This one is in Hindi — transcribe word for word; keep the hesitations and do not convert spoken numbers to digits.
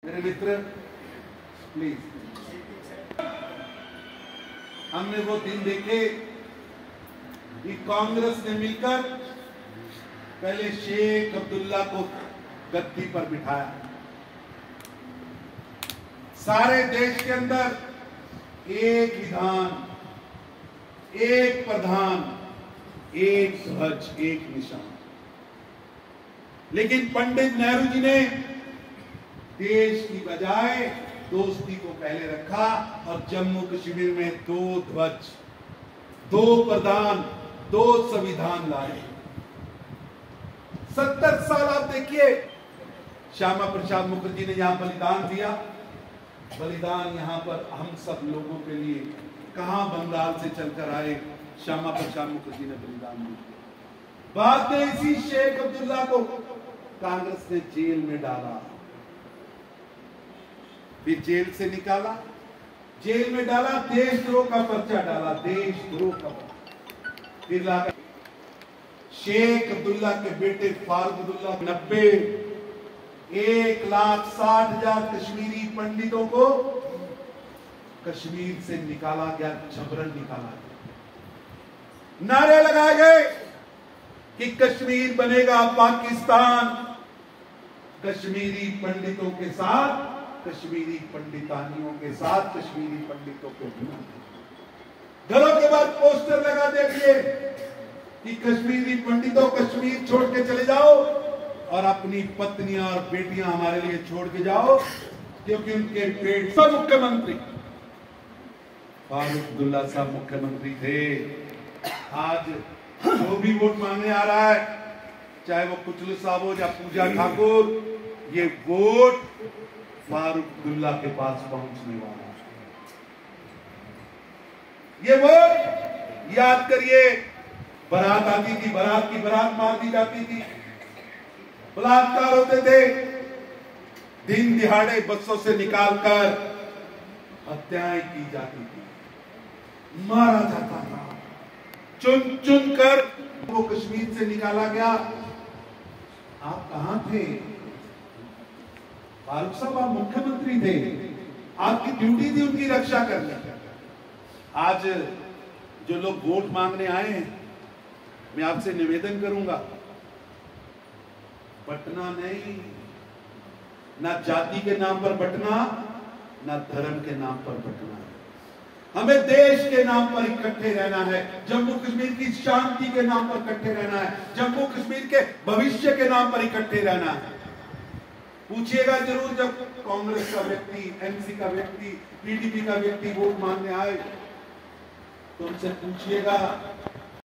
मेरे मित्र प्लीज, हमने वो दिन देखे कि कांग्रेस ने मिलकर पहले शेख अब्दुल्ला को गद्दी पर बिठाया। सारे देश के अंदर एक विधान, एक प्रधान, एक ध्वज, एक निशान। लेकिन पंडित नेहरू जी ने देश की बजाय दोस्ती को पहले रखा और जम्मू कश्मीर में दो ध्वज, दो प्रधान, दो संविधान लाए। सत्तर साल आप देखिए, श्यामा प्रसाद मुखर्जी ने यहां बलिदान दिया। बलिदान यहां पर हम सब लोगों के लिए, कहां बंगाल से चलकर आए श्यामा प्रसाद मुखर्जी ने बलिदान दिया। बाद में इसी शेख अब्दुल्ला को कांग्रेस ने जेल में डाला, फिर जेल से निकाला, जेल में डाला, देशद्रोह का पर्चा डाला, देशद्रोह का पर्चा फिर लाकर शेख अब्दुल्ला के बेटे फारूक अब्दुल्ला नब्बे एक लाख साठ हजार कश्मीरी पंडितों को कश्मीर से निकाला गया, जबरन निकाला गया। नारे लगाए गए कि कश्मीर बनेगा पाकिस्तान, कश्मीरी पंडितों के साथ, कश्मीरी पंडितानियों के साथ, कश्मीरी पंडितों के बिना। घरों के बाद पोस्टर लगा देंगे कि कश्मीरी पंडितों कश्मीर छोड़ के चले जाओ और अपनी पत्नियां और बेटियां हमारे लिए छोड़ के जाओ, क्योंकि उनके पेट सब मुख्यमंत्री फारूक अब्दुल्ला साहब मुख्यमंत्री थे। आज जो भी वोट मांगने आ रहा है, चाहे वो कुचलू साहब हो या पूजा ठाकुर, ये वोट फारूक अब्दुल्ला के पास पहुंचने वाला है। ये वोट याद करिए, बारात आती थी, बारात की बारात मार दी जाती थी, बलात्कार होते थे, दिन दिहाड़े बसों से निकालकर हत्याएं की जाती थी, मारा जाता था, चुन चुन कर वो कश्मीर से निकाला गया। आप कहां थे फारूक साहब? आप मुख्यमंत्री थे, आपकी ड्यूटी थी उनकी रक्षा करनी। आज जो लोग वोट मांगने आए हैं, मैं आपसे निवेदन करूंगा, बटना नहीं, ना जाति के नाम पर बटना, ना धर्म के नाम पर बटना। हमें देश के नाम पर इकट्ठे रहना है, जम्मू कश्मीर की शांति के नाम पर इकट्ठे रहना है, जम्मू कश्मीर के भविष्य के नाम पर इकट्ठे रहना है। पूछिएगा जरूर, जब कांग्रेस का व्यक्ति, एमसी का व्यक्ति, पीडीपी का व्यक्ति वोट मांगने आए तो उनसे पूछिएगा